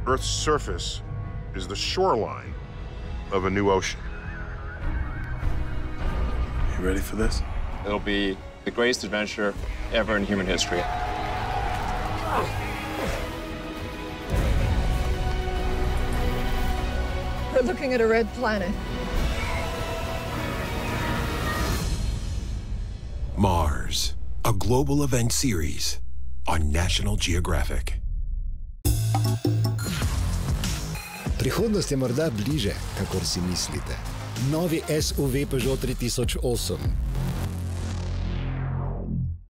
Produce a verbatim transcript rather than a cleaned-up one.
Earth's surface is the shoreline of a new ocean. You ready for this? It'll be the greatest adventure ever in human history. We're looking at a red planet. Mars, a global event series on National Geographic. Prihodnost je morda bliže, kakor si mislite. Novi S U V Peugeot tri tisoč osem.